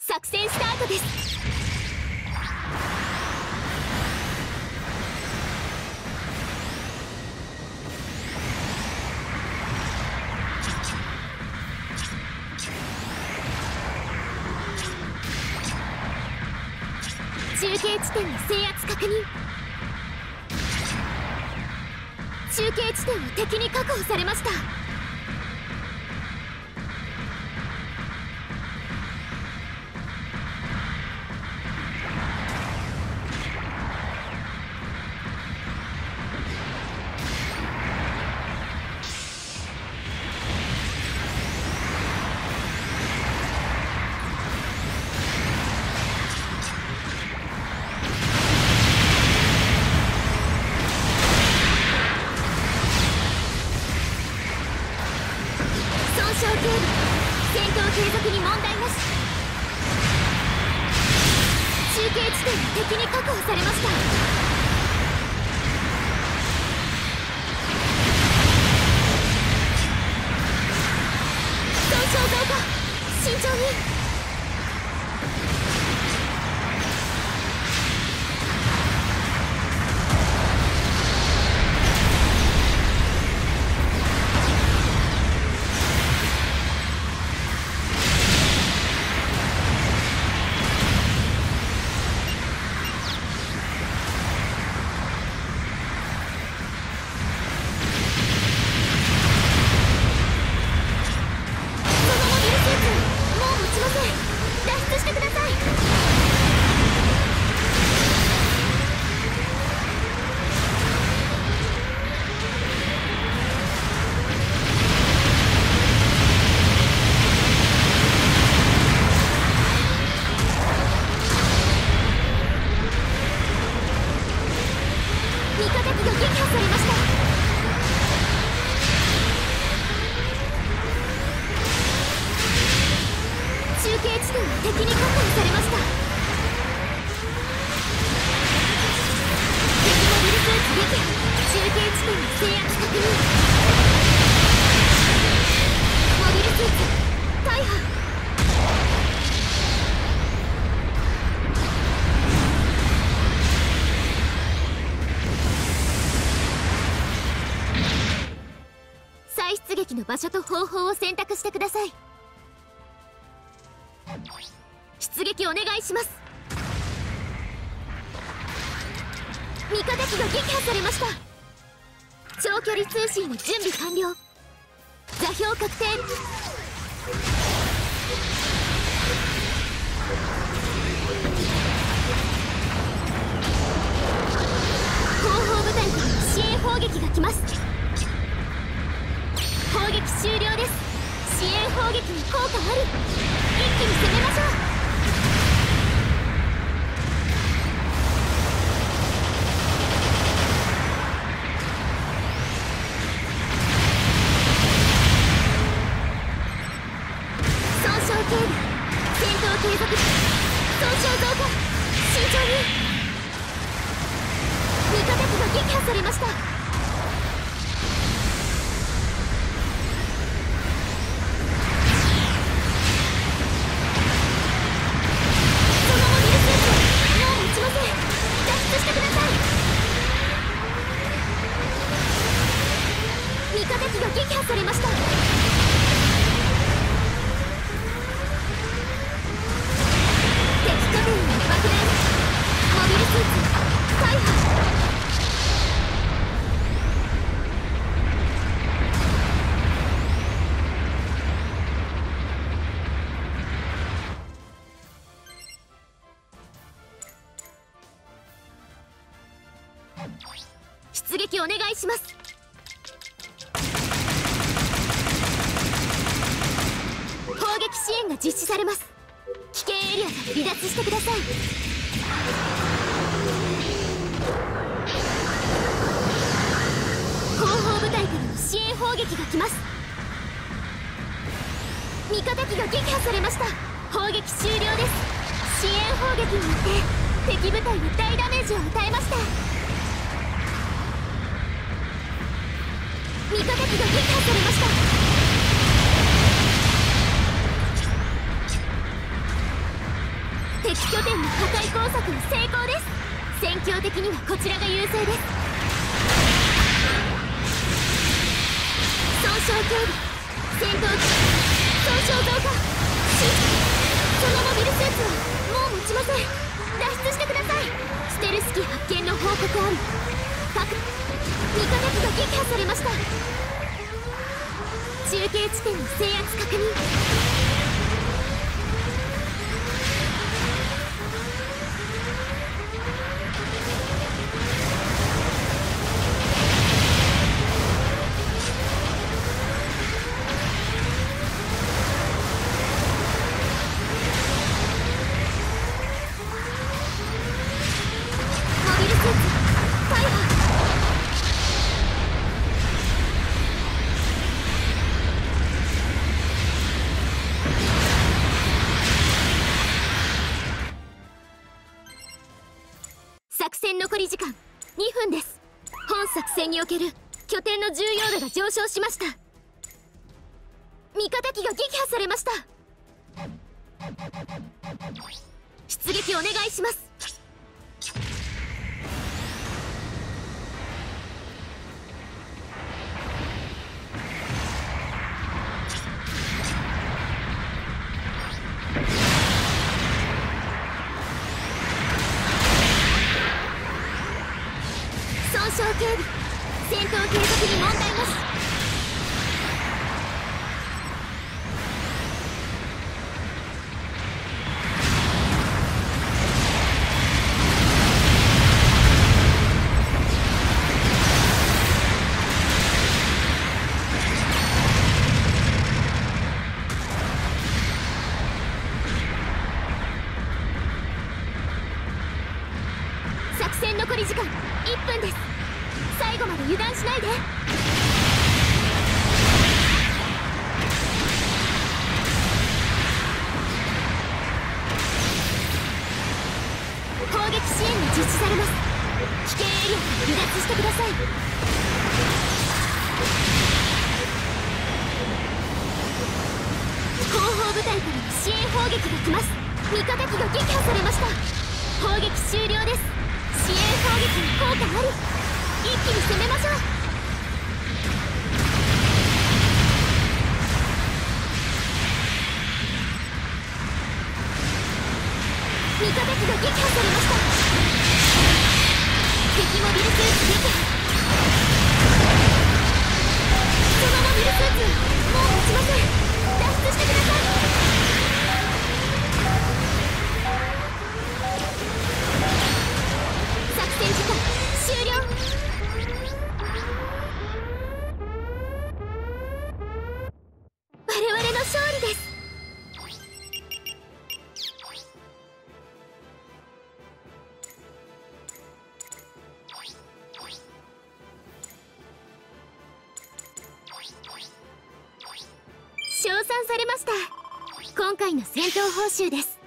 作戦スタートです。中継地点の制圧確認。中継地点は敵に確保されました。戦闘継続に問題なし。中継地点が敵に確保されました。損傷増加、慎重に。中継地点は敵に確保されました。敵モビルスーツ撃破。中継地点の制圧確認。モビルスーツ大破。再出撃の場所と方法を選択してください。出撃お願いします。味方機が撃破されました。長距離通信の準備完了。座標確定。後方部隊からの支援砲撃が来ます。砲撃終了です。支援砲撃に効果あり。一気に攻めましょう。損傷警備、戦闘継続。損傷増加、慎重に。味方機が撃破されました。味方機が撃破されました。敵拠点への爆弾。モビルスーツ大破。出撃お願いします。砲撃支援が実施されます。危険エリアから離脱してください。後方部隊からの支援砲撃が来ます。味方機が撃破されました。砲撃終了です。支援砲撃によって敵部隊に大ダメージを与えました。味方機が撃破されました。 敵拠点の破壊工作の成功です。戦況的にはこちらが優勢です。損傷警備、戦闘機損傷増加、そのモビルスーツはもう持ちません。脱出してください。ステルス機発見の報告あり。各味方機が撃破されました。中継地点の制圧確認。モビルスーツファイア。作戦残り時間2分です。本作戦における拠点の重要度が上昇しました。味方機が撃破されました。出撃お願いします。損傷警備、戦闘継続に問題なし。作戦残り時間1分です。最後まで油断しないで。砲撃支援が実施されます。危険エリアから離脱してください。後方部隊からの支援砲撃が来ます。味方機が撃破されました。砲撃終了です。支援砲撃に効果あり。一気に攻めましょう。味方機が撃破されました。敵モビルスーツ撃破。そのモビルスーツもう持ちません。脱出してください。作戦時間終了。我々の勝利です。称賛されました。今回の戦闘報酬です。